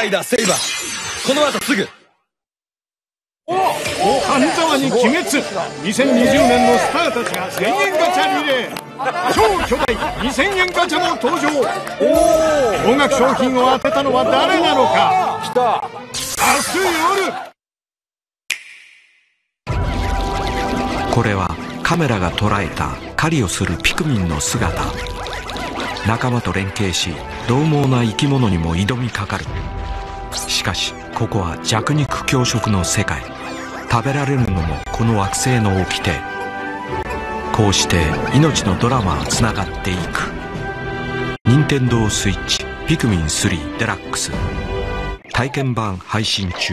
イダーセイバー、この後すぐ。 半沢に鬼滅。2020年のスターたちが1000円ガチャリレー。超巨大2000円ガチャも登場。高額商品を当てたのは誰なのか。明日夜。 これはカメラが捉えた狩りをするピクミンの姿。仲間と連携し獰猛な生き物にも挑みかかる。しかしここは弱肉強食の世界。食べられるのもこの惑星の掟。こうして命のドラマはつながっていく。任天堂スイッチピクミン3デラックス体験版配信中。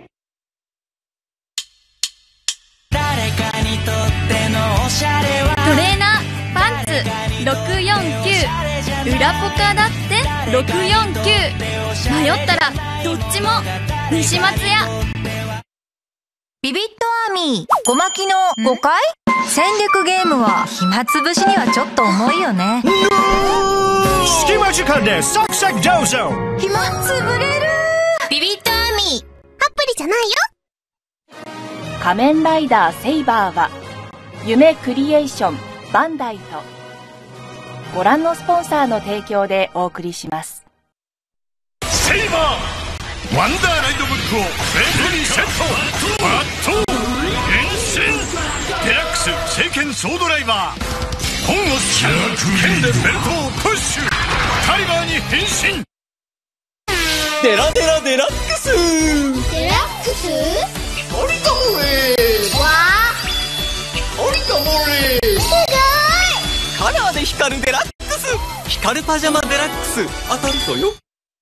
誰かにとってのおしゃれはトレーナーパンツ649、裏ポカだって649。迷ったらどっちも西松屋。 ビビットアーミーごまきの5回戦略ゲームは暇つぶしにはちょっと重いよね。 隙間時間でサクサクどうぞ。 暇つぶれる。 ビビットアーミーアプリじゃないよ。 仮面ライダーセイバーは夢クリエーションバンダイとご覧のスポンサーの提供でお送りします。 セイバーワンダーライドブックをベルトにセット。バット変身デラックス聖剣ソードライバー。本を使う剣でベルトをプッシュ。タイバーに変身。 デラデラデラックス。 デラックス光と漏れ。 わあ光と漏れ。 すごい。 カラーで光るデラックス。光るパジャマデラックス当たるぞよ。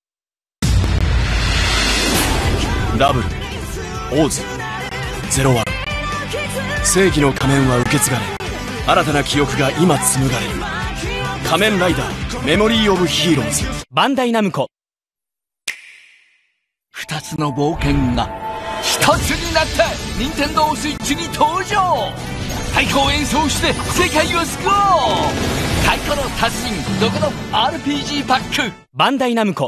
ラブル、オーズ、01。正義の仮面は受け継がれ、新たな記憶が今紡がれる。仮面ライダーメモリー・オブ・ヒーローズ。 バンダイナムコ。 2つの冒険が1つになった任天堂スイッチに登場。太鼓を演奏して世界を救おう。太鼓の達人どこの RPG パック。 バンダイナムコ。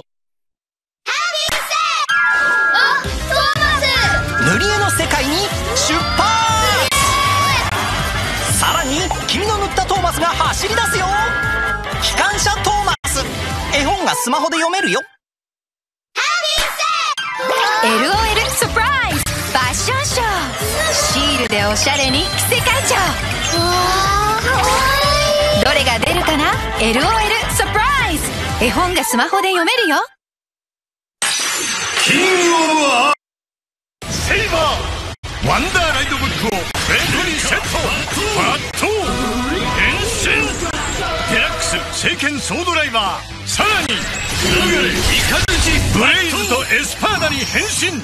塗り絵の世界に出発。さらに君の塗ったトーマスが走り出すよ。機関車トーマス。絵本がスマホで読めるよ。 LOL サプライズファッションショー。シールでおしゃれに着せ替えちゃう。どれが出るかな。 LOL サプライズ。絵本がスマホで読めるよ。 キングオブアーセイバーワンダーライドブックをベルトにセット。バット変身デラックス聖剣ソードライバー。さらにイカズチブレイズとエスパーダに変身。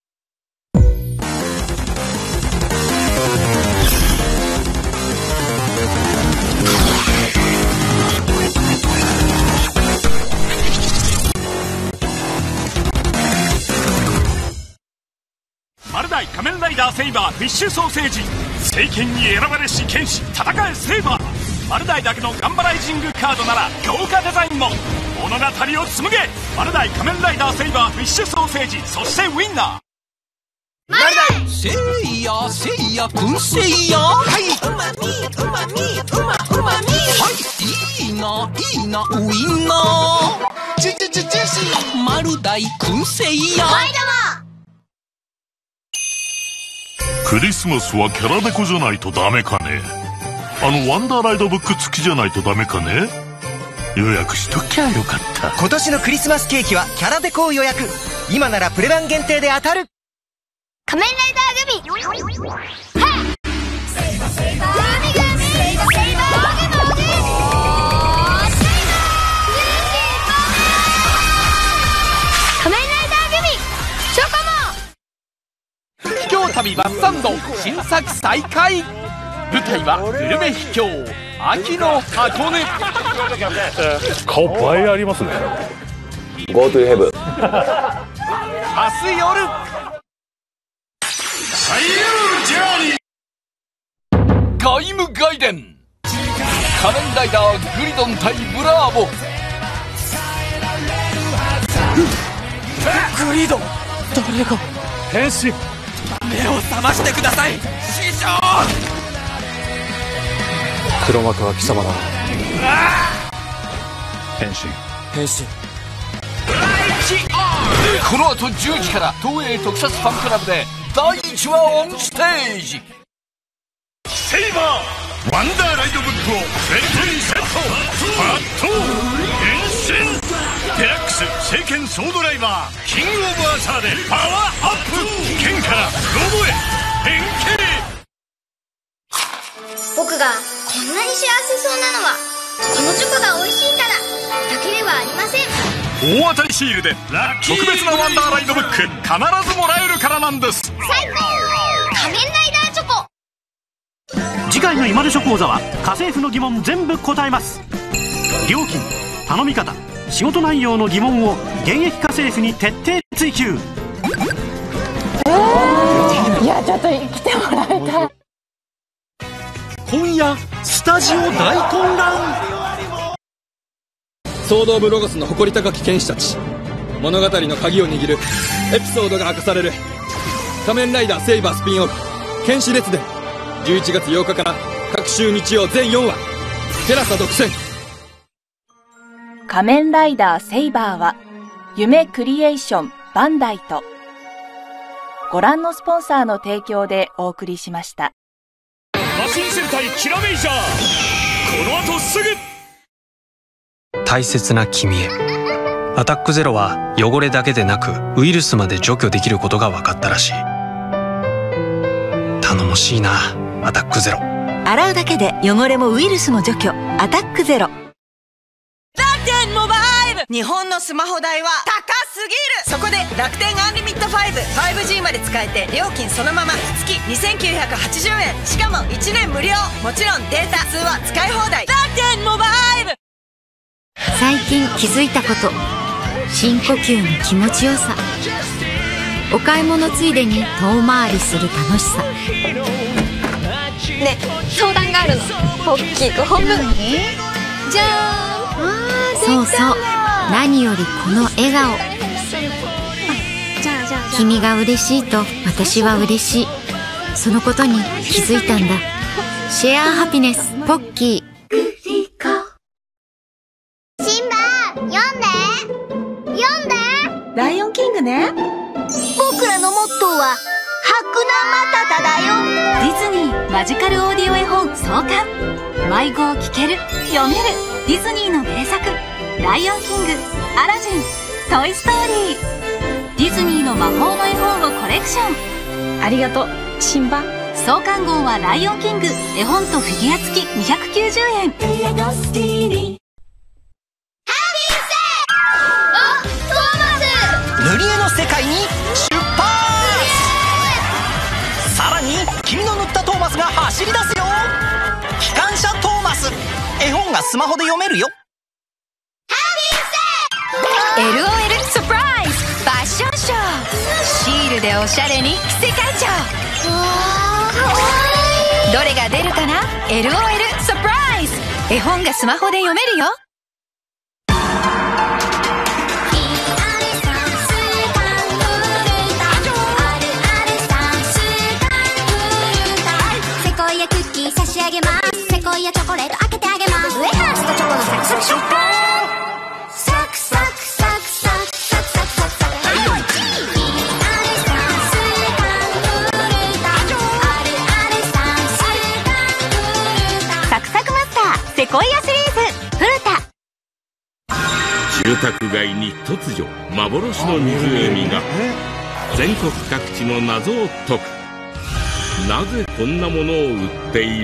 マルダイ仮面ライダーセイバーフィッシュソーセージ。聖剣に選ばれし剣士戦えセイバー。マルダイだけのガンバライジングカードなら豪華デザインも。物語を紡げ。マルダイ仮面ライダーセイバーフィッシュソーセージ、そしてウィンナー。 マルダイせいやせいやくんせいや。はい、 うまみうまみうまうまみ。 はい、いいないいなウインナー。 ジュジュジュジュシー。 マルダイくんせいや。 はいどうも。 クリスマスはキャラデコじゃないとダメかね。ワンダーライドブック付きじゃないとダメかね。予約しときゃよかった。 今年のクリスマスケーキはキャラデコを予約。今ならプレ版限定で当たる。 仮面ライダーグミ。はい。グミグミ。セイバセイバ。グミグミ。セイバセイバ。モグモグ。セイバ。仮面ライダーグミ。チョコモ。 秘境旅バスサンド新作再開。舞台はグルメ秘境秋の箱根。 顔映えありますね。 Go to heaven。 明日夜。ガイムガイデン。仮面ライダーグリドン対ブラーボ。 グリード、誰が変身。 目を覚ましてください師匠。 黒幕は貴様だ。 変身。 変身。 この後10時から東映特撮ファンクラブで第1話オンステージ。 セイバーワンダーライドブックをベルトにセット。バット変身。デラックス聖剣ソードライバーキングオブアーサーでパワーアップ。剣からロボへ変形。 僕がこんなに幸せそうなのはこのチョコが美味しいからだけではありません。 大当たりシールで特別なワンダーライドブック必ずもらえるからなんです。 最高仮面ライダーチョコ。 次回の今でしょ講座は家政婦の疑問全部答えます。料金、頼み方、仕事内容の疑問を現役家政婦に徹底追求。 いやちょっと来てもらいたい。 今夜スタジオ大混乱。 ソード・オブ・ロゴスの誇り高き剣士たち、物語の鍵を握るエピソードが明かされる仮面ライダーセイバースピンオフ剣士列伝、11月8日から各週日曜全4話テラサ独占。 仮面ライダーセイバーは夢クリエーションバンダイとご覧のスポンサーの提供でお送りしました。 マシン戦隊キラメイジャー、この後すぐ。 大切な君へ。アタックゼロは汚れだけでなくウイルスまで除去できることが分かったらしい。頼もしいな、アタックゼロ。 洗うだけで汚れもウイルスも除去。アタックゼロ。 楽天モバイル、日本のスマホ代は高すぎる。そこで楽天アンリミット 5G まで使えて料金そのまま月2980円、しかも1年無料。もちろんデータ通話使い放題。楽天モバイル。 最近気づいたこと、深呼吸の気持ちよさ、お買い物ついでに遠回りする楽しさ。 ね、相談があるの。ポッキー5本分。じゃーん。 そうそう、何よりこの笑顔。君が嬉しいと私は嬉しい。そのことに気づいたんだ。シェアハピネスポッキー。 シンバ読んで読んで。 ライオンキングね。 僕らのモットーは白生マタタだよ。 ディズニーマジカルオーディオ絵本創刊。迷子を聞ける、読めるディズニーの名作。ライオンキング、アラジン、トイストーリー。ディズニーの魔法の絵本をコレクション。 ありがとうシンバ。 創刊号はライオンキング、絵本とフィギュア付き290円。 塗り絵の世界に出発。さらに君の塗ったトーマスが走り出すよ。機関車トーマス、絵本がスマホで読めるよ。 LOL サプライズファッションショー。シールでおしゃれに世界一。どれが出るかな。 LOL サプライズ、絵本がスマホで読めるよ。 セコイアクッキー差し上げます。セコイアチョコレート開けてあげます。ウエハースとチョコのサクサク食感。サクサクサクサクサクサクサクサクサク。 サクサクマスターセコイアシリーズフルタ。 住宅街に突如幻の湖が。全国各地の謎を解く。なぜこんなものを売っている？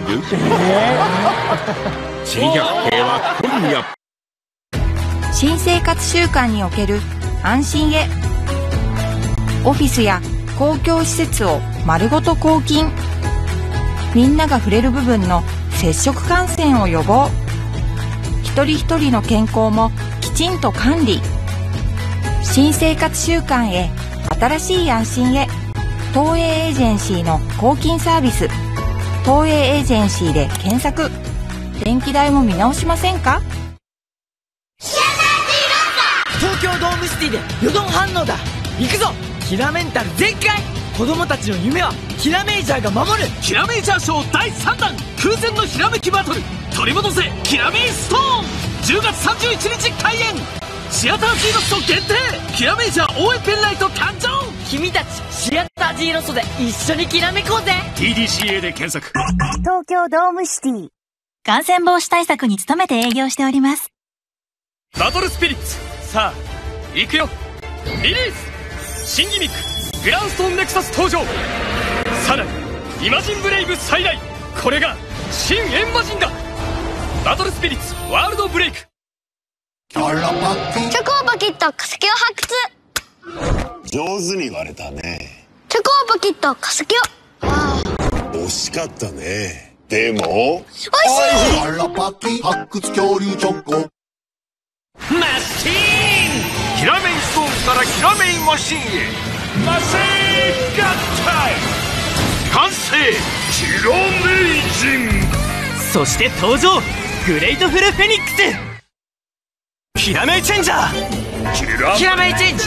珍百景は今夜。 新生活習慣における安心へ。オフィスや公共施設を丸ごと抗菌。みんなが触れる部分の接触感染を予防。一人一人の健康もきちんと管理。新生活習慣へ、新しい安心へ。東映エージェンシーの抗菌サービス。東映エージェンシーで検索。電気代も見直しませんか？ 東京ドームシティでヨドン反応だ。 行くぞキラメンタル全開。子供たちの夢はキラメイジャーが守る。 キラメイジャーショー第3弾空前のひらめきバトル、取り戻せキラメイストーン、10月31日開演。シアタージーロスト限定キラメイジャー応援ペンライト誕生。 君たちシアタージーロストで一緒にきらめこうぜ。 TDCA で検索。 東京ドームシティ。感染防止対策に努めて営業しております。 バトルスピリッツ、さあ行くよ。リリース新ギミックグランストーンネクサス登場。さらにイマジンブレイブ再来、これが新エンマジンだ。バトルスピリッツワールドブレイク。 チョコをパキッと化石を発掘。 上手に割れたね。 チョコをパキッと化石を。 惜しかったね。でもおいしい。 パラパキ発掘恐竜チョコ。 マシーンキラメイストーンからキラメイマシンへ。マシーン合体完成キラメイジン。 そして登場グレイトフルフェニックス。 キラメイチェンジャーキラメイチェンジ。 キ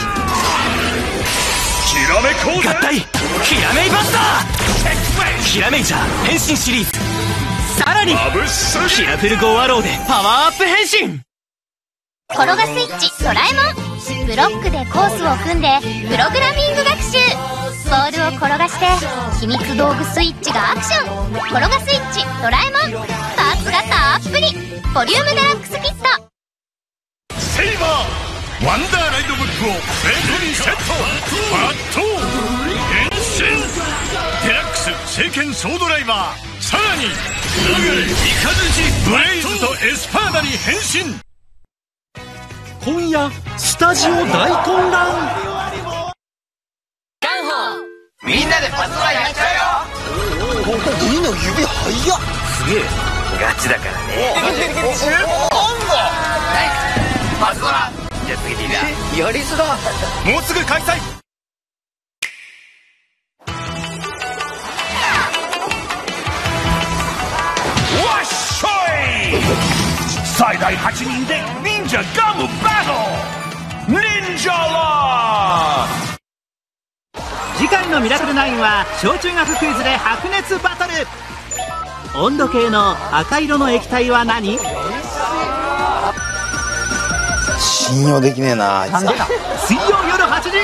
ラメコー合体キラメイバスター。キラメイジャー変身シリーズ。さらにキラフルゴーアローでパワーアップ変身。 転がスイッチドラえもん。ブロックでコースを組んでプログラミング学習。ボールを転がして秘密道具スイッチがアクション。転がスイッチドラえもん。パーツがたっぷりボリュームデラックスキット。 セイバーワンダーライドブックをベッドにセット。バット変身デラックス聖剣ソードライバー。さらにイカズチブレイズとエスパーダに変身。 今夜スタジオ大混乱。 みんなでパズドラやっちゃうよ。 いいの指早っ。 すげえガチだからね。パズドラじゃあ次リーダーやりづら。 もうすぐ開催。 わっしょい最大8人で忍者ガムバトル忍者ラー。 次回のミラクル9は小中学クイズで白熱バトル。温度計の赤色の液体は何？ 信用できねえなあいつ。 水曜夜8時。